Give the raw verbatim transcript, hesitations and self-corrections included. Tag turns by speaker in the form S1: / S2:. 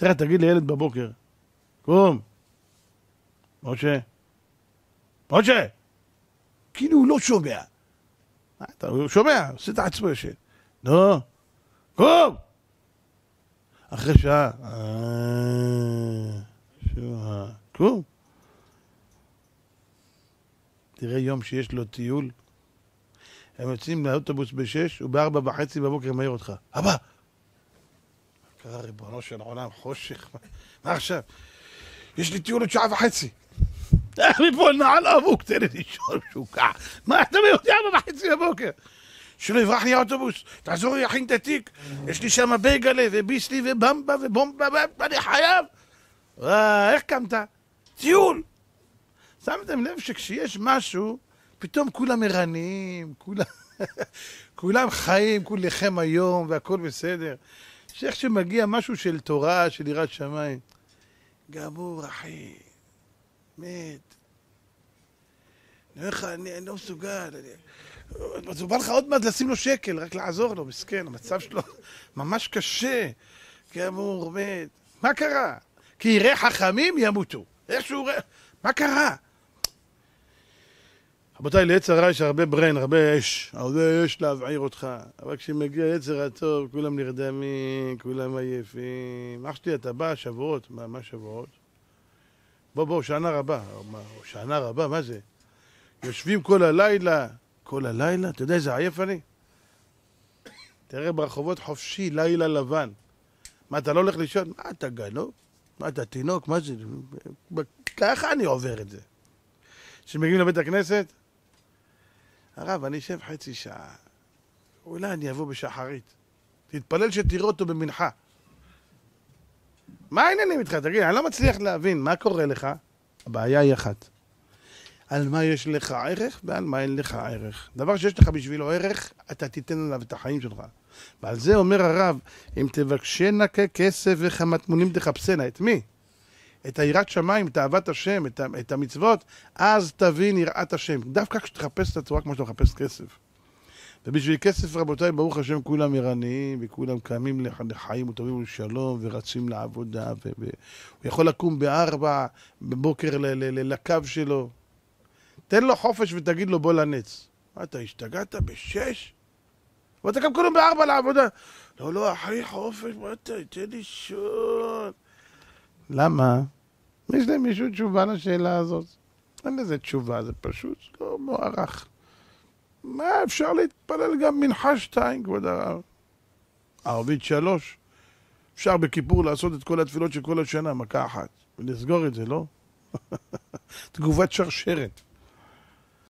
S1: תראה, תגיד לילד בבוקר, קום, משה, משה, כאילו הוא לא שומע. הוא שומע, עושה את עצמו ישן. נו, קום! אחרי שעה, שעה, קום. תראה יום שיש לו טיול, הם יוצאים לאוטובוס בשש, ובארבע וחצי בבוקר מעיר אותך. אבא! קרא ריבונו של עולם, חושך. מה עכשיו? יש לי טיול עוד שעה וחצי. איך מפה נעל אבוק, תן לי לישון שוקע. מה אתה יודע ארבע וחצי בבוקר? שלא יברח לי האוטובוס, תעזור לי להכין את התיק. יש לי שם בייגלה וביסלי ובמבה ובומבה, אני חייב. איך קמת? טיול. שמתם לב שכשיש משהו, פתאום כולם ערניים, כולם, כולם חיים, כולכם היום והכל בסדר. שאיך שמגיע משהו של תורה, של יראת שמיים, גמור אחי, מת. אני אומר לך, אני, אני לא מסוגל. אז הוא בא לך עוד מעט לשים לו שקל, רק לעזור לו, מסכן, המצב שלו ממש קשה. גמור, מת. מה קרה? כי ירא חכמים ימותו. איכשהו ראה, מה קרה? רבותיי, ליצר הרע יש הרבה ברן, הרבה אש, הרבה אש להבעיר אותך. אבל כשמגיע יצר הטוב, כולם נרדמים, כולם עייפים. אח שלי, אתה בא, שבועות, מה, מה שבועות? בוא, בוא, שנה רבה. מה, שנה רבה, מה זה? יושבים כל הלילה, כל הלילה, אתה יודע איזה עייף אני? תראה ברחובות חופשי, לילה לבן. מה, אתה לא הולך לישון? מה, אתה גנוב? מה, אתה תינוק? מה זה? ככה אני עובר את זה. כשמגיעים לבית הכנסת, הרב, אני אשב חצי שעה. אולי אני אבוא בשחרית. תתפלל שתראו אותו במנחה. מה העניינים איתך? תגיד, אני לא מצליח להבין. מה קורה לך? הבעיה היא אחת. על מה יש לך ערך ועל מה אין לך ערך. דבר שיש לך בשבילו ערך, אתה תיתן עליו את החיים שלך. ועל זה אומר הרב, אם תבקשנה ככסף וכמטמונים תחפשנה. את מי? את היראת שמיים, את אהבת השם, את, את המצוות, אז תבין יראת השם. דווקא כשתחפש את הצורה כמו שאתה מחפש כסף. ובשביל כסף, רבותיי, ברוך השם, כולם ערניים, וכולם קמים לחיים וטובים ולשלום, ורצים לעבודה, והוא יכול לקום בארבע בבוקר ל- ל- ל- לקו שלו. תן לו חופש ותגיד לו בוא לנץ. מה, אתה השתגעת בשש? ואתה גם קודם בארבע לעבודה. לא, לא, אחי, חופש, מה אתה, תן לי שון. למה? יש להם מישהו תשובה לשאלה הזאת? אין לזה תשובה, זה פשוט לא מוערך. מה, אפשר להתפלל גם מנחה שתיים, כבוד הרב? ערבית שלוש. אפשר בכיפור לעשות את כל התפילות של כל השנה, מכה אחת. ולסגור את זה, לא? תגובת שרשרת.